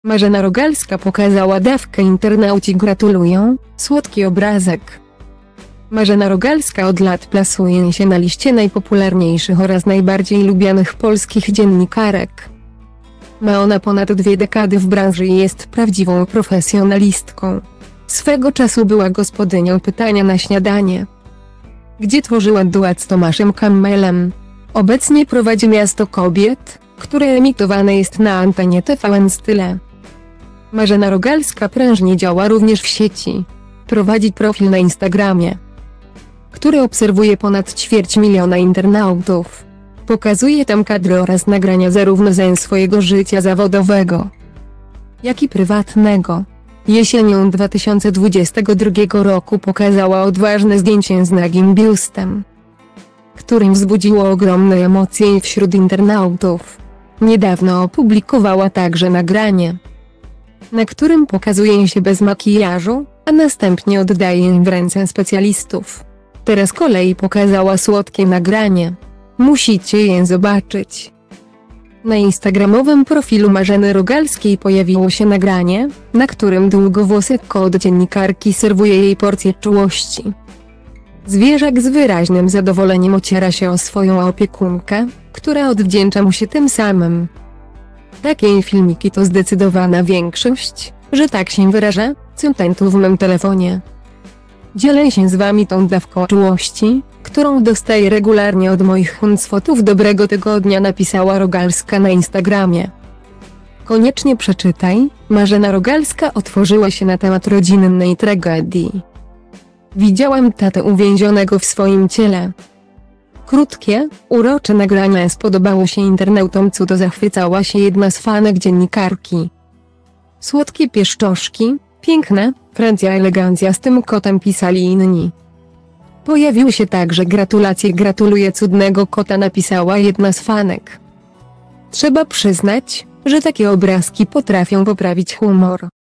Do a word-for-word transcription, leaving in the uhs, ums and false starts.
Marzena Rogalska pokazała dawkę, internauci gratulują, słodki obrazek. Marzena Rogalska od lat plasuje się na liście najpopularniejszych oraz najbardziej lubianych polskich dziennikarek. Ma ona ponad dwie dekady w branży i jest prawdziwą profesjonalistką. Swego czasu była gospodynią Pytania na śniadanie, gdzie tworzyła duet z Tomaszem Kammelem. Obecnie prowadzi Miasto Kobiet, które emitowane jest na antenie T V N Style. Marzena Rogalska prężnie działa również w sieci. Prowadzi profil na Instagramie, który obserwuje ponad ćwierć miliona internautów. Pokazuje tam kadry oraz nagrania zarówno ze swojego życia zawodowego, jak i prywatnego. Jesienią dwa tysiące dwudziestego drugiego roku pokazała odważne zdjęcie z nagim biustem, którym wzbudziło ogromne emocje wśród internautów. Niedawno opublikowała także nagranie, na którym pokazuje się bez makijażu, a następnie oddaje je w ręce specjalistów. Teraz z kolei pokazała słodkie nagranie. Musicie je zobaczyć. Na instagramowym profilu Marzeny Rogalskiej pojawiło się nagranie, na którym długowłosy kot dziennikarki serwuje jej porcję czułości. Zwierzak z wyraźnym zadowoleniem ociera się o swoją opiekunkę, która odwdzięcza mu się tym samym. Takie filmiki to zdecydowana większość, że tak się wyrażę, contentu w mym telefonie. Dzielę się z wami tą dawką czułości, którą dostaję regularnie od moich huncwotów. Dobrego tygodnia, napisała Rogalska na Instagramie. Koniecznie przeczytaj. Marzena Rogalska otworzyła się na temat rodzinnej tragedii. Widziałam tatę uwięzionego w swoim ciele. Krótkie, urocze nagranie spodobało się internautom, co to zachwycała się jedna z fanek dziennikarki. Słodkie pieszczoszki, piękne, Francja, elegancja z tym kotem, pisali inni. Pojawiły się także gratulacje. Gratuluję cudnego kota, napisała jedna z fanek. Trzeba przyznać, że takie obrazki potrafią poprawić humor.